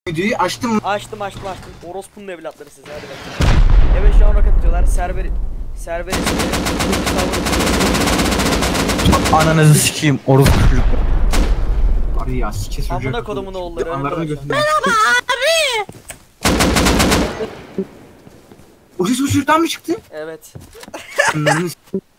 Videoyu açtım mı? Açtım. Orospu'nun evlatları size, hadi bakalım. Evet, şu an roket atıyorlar. Server Ananızı sikeyim orospu çocuklar. Abi ya sike sürücü. Amına kodumun oğulları, Anlarını önümde götürmüyor. O ses o çocuktan mı çıktı? Evet. Anlarını